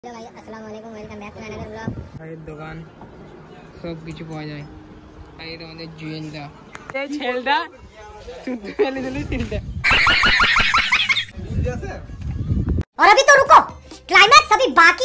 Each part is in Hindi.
हेलो भाई, अस्सलाम वालेकुम, welcome back to another vlog. এই দোকান সব কিছু পাওয়া যায়। এই তোমাদের জুয়েলদা এই ছেলদা শুদ্ধ ফেলে দিলি তিলটা। और अभी तो रुको, क्लाइमैक्स अभी बाकी।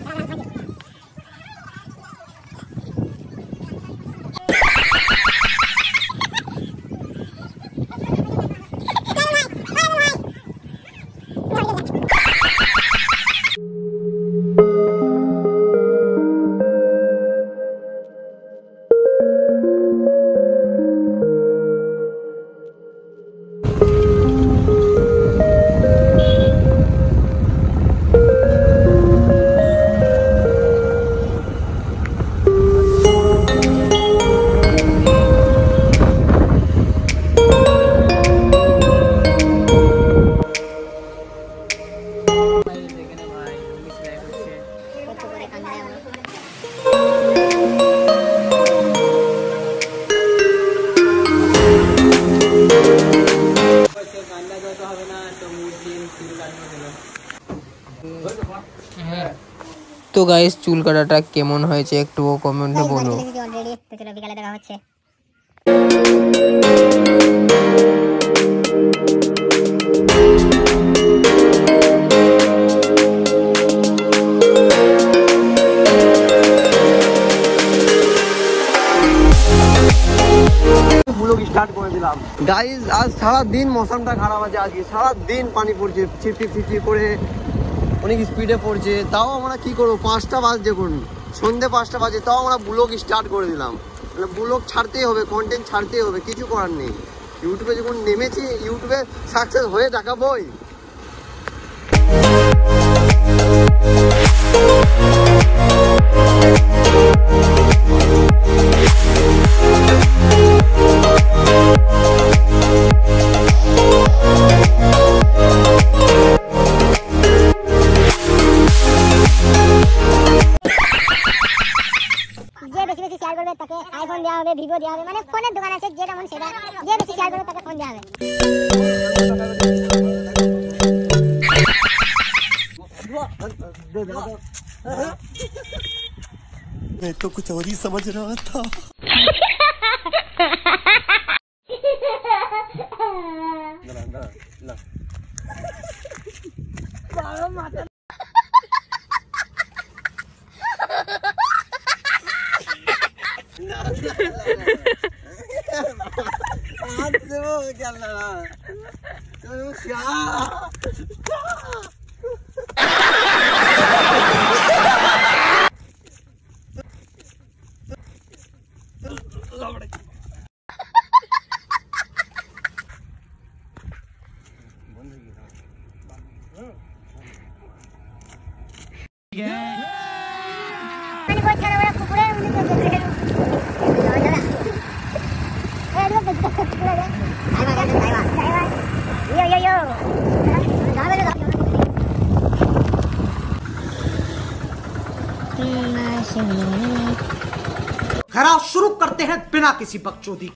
তো গাইস, চুল কাটাটা কেমন হয়েছে একটু কমেন্টে বলো। অলরেডি তো চলো বিকালে দেখা হচ্ছে। स्टार्ट করে দিলাম গাইস। আজ সারা দিন মৌসুমটা খারাপ আছে, আজকে সারা দিন পানি পড়ছে, ছিপছিপ ছিপছিপ করে অনেক স্পিডে পড়ছে। তাও আমরা কি করবো, 5টা বাজে করুন, সন্ধ্যে 5টা বাজে, তাও আমরা ব্লগ স্টার্ট করে দিলাম। মানে ব্লগ ছাড়তেই হবে, কন্টেন্ট ছাড়তেই হবে, কিছু করার নেই। ইউটিউবে যখন নেমেছি, ইউটিউবে সাকসেস হয়ে দেখাবোই। তাকে আইফোন দেওয়া হবে, ভিভো দেওয়া হবে, মানে ফোনের দোকান আছে যেটা মন সেটা, যে বেশি শেয়ার করবে তাকে ফোন দেওয়া হবে। मैं तो कुछ और ही समझ रहा था। खराब शुरू करते हैं बिना किसी बकचोदी।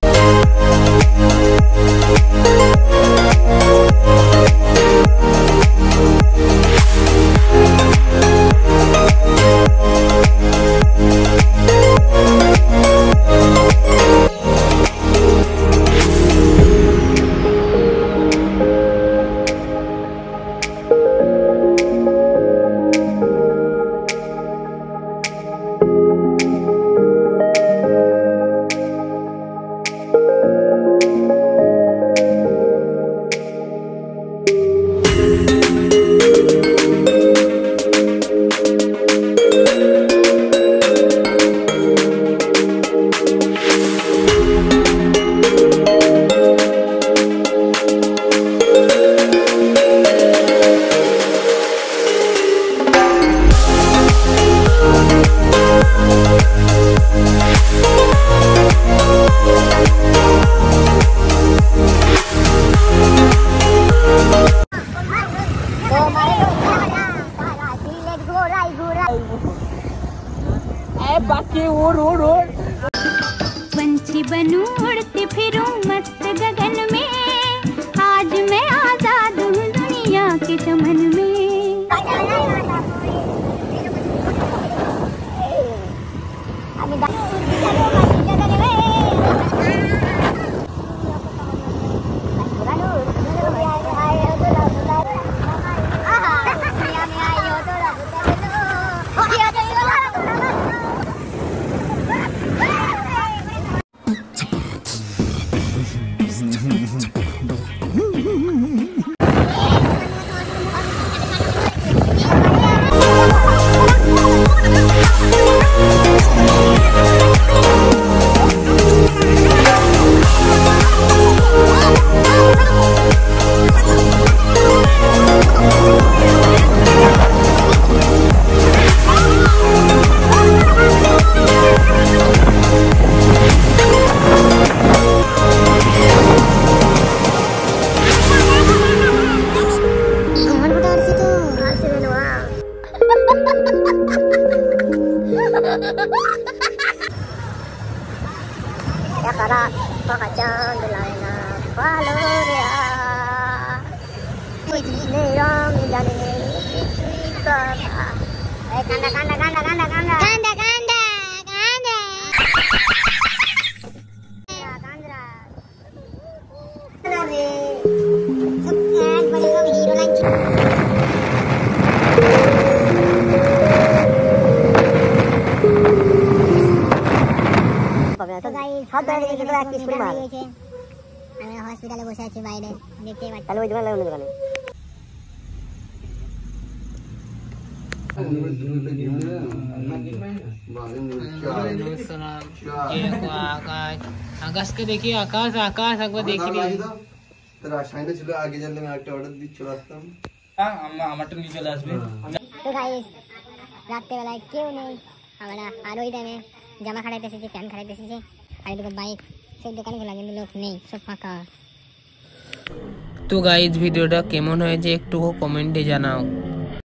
बाकी उड़ उड़ उड़ पंछी बनूं उड़ती फिरूं मस्त गगन में, आज मैं आजाद हूँ दुनिया के चमन में। Ekara pakacang delaina valoria. Ujine rong jane ikara. Kanda. Ya kandra. Nare. Sekarang balik ke hero lagi. তো গাইস হাত ধরে রেখে তো একটা স্কুল মার আমি হসপিটালে বসে আছি বাইরে দেখতে পাচ্ছি তাহলে ওই দোকানে লাগে দোকানে आकाश के देखिए आकाश एक बार देख लीजिए तेरा शाइने ছিল আগে জানলে আমি একটা অর্ডার দিয়ে চলে আসতাম আমারটা নিয়ে চলে আসবে তো গাইস রাতে বেলায় কেউ নেই আমরা আর ওই টাইমে জামা খাড়াইতে এসেছি ফ্যান খাড়াইতে এসেছি আর এদিকে বাইক সব দোকানগুলো কিন্তু লোক নেই সব ফাঁকা তো গাইস ভিডিওটা কেমন হয়েছে একটু কমেন্টে জানাও।